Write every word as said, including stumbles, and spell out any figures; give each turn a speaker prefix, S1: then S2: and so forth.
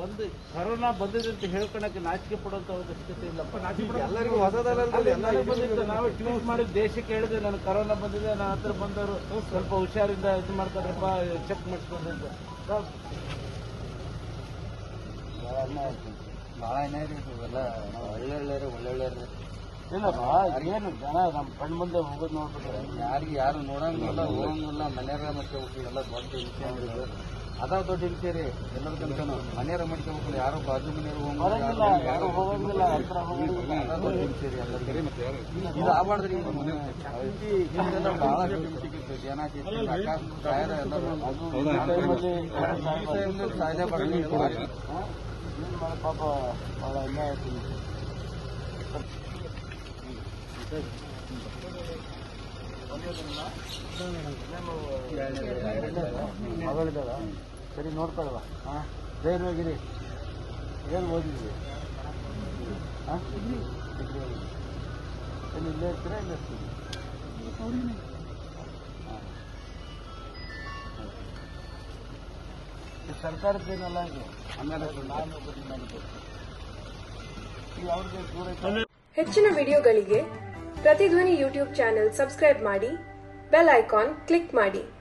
S1: ಬಂದು ಕರೋನಾ ಬಂದಿದೆ ಅಂತ ಹೇಳ್ಕೊಳಕ್ಕೆ ನಾಚಿಕೆ ಪಡುವಂತ ಅವಶ್ಯಕತೆ ಇಲ್ಲಪ್ಪ.
S2: ಎಲ್ಲರಿಗೂ ಹೊಸದಲ್ಲ,
S1: ನಾವೇ ಟ್ವೀಟ್ ಮಾಡಿ ದೇಶಕ್ಕೆ ಹೇಳಿದೆ ನಾನು ಕರೋನಾ ಬಂದಿದೆ, ನನ್ನ ಹತ್ರ ಬಂದವರು ಸ್ವಲ್ಪ ಹುಷಾರಿಂದ ಇದು ಮಾಡ್ತಾರಪ್ಪ, ಚೆಕ್ ಮಾಡಿಸ್ಕೊಂಡು ಅಂತ.
S2: ಭಾಳ ಏನಾಯ್ತು ಇವೆಲ್ಲ ಒಳ್ಳೆ ಒಳ್ಳೆ ಒಳ್ಳೊಳ್ಳೆ
S1: ಇಲ್ಲಪ್ಪ, ಏನು ಜನ ನಮ್ಮ ಕಣ್ಣು ಮುಂದೆ ಹೋಗೋದು ನೋಡ್ಬಿಟ್ರೆ
S2: ಯಾರಿಗೆ ಯಾರು ನೋಡಂಗಿಲ್ಲ ಹೋಗಂಗಿಲ್ಲ. ಮನೆಯಾಗ ಮತ್ತೆ ಎಲ್ಲ ದೊಡ್ಡ ಹಿಂಸೆ ಅದಾವ, ದೊಡ್ಡ ಹಿಂಸೆ ರೀ ಎಲ್ಲರ ತನಕ. ಮನೆಯಾರ ಮಾಡ್ಕೋಬೇಕು, ಯಾರು ಬಾಜು ಮನೆಯವ್ರು
S1: ಯಾರು ಹೋಗಂಗಿಲ್ಲ, ಹತ್ರ
S2: ದೊಡ್ಡ ಹಿಂಸೆ ರೀ ಎಲ್ಲರಿಗೆ. ಇದು ಆಗ್ಬಾರ್ದ್ರಿ. ಹಿಂದೆಲ್ಲ ಭಾಳ ಜನ ಎಲ್ಲರೂ ಸಾಧ್ಯ ಬರಲಿ.
S1: ಏನು ಮಾಡ ಪಾಪ ಭಾಳ ಅನ್ಯಾಯ ಆಗ್ತದೆ. ಮಗಳಿದ್ದಾಳ, ಸರಿ ನೋಡ್ಕೊಳ್ವಾ? ಹಾಂ, ಧೈರ್ಯವಾಗಿರಿ. ಏನು ಓದಿದ್ವಿ? ಹಾಂ, ಡಿಗ್ರಿ ಓದಿದ್ವಿ. ಏನು ಇಲ್ಲೇ ಇರ್ತೀರಾ, ಇಲ್ಲ ಇರ್ತೀವಿ? ಸರ್ಕಾರದ್ದೇನಲ್ಲ ಇದು. ಆಮೇಲೆ
S3: ಹೆಚ್ಚಿನ ವಿಡಿಯೋಗಳಿಗೆ ಪ್ರತಿಧ್ವನಿ ಯೂಟ್ಯೂಬ್ ಚಾನೆಲ್ ಸಬ್ಸ್ಕ್ರೈಬ್ ಮಾಡಿ, ಬೆಲ್ ಐಕಾನ್ ಕ್ಲಿಕ್ ಮಾಡಿ.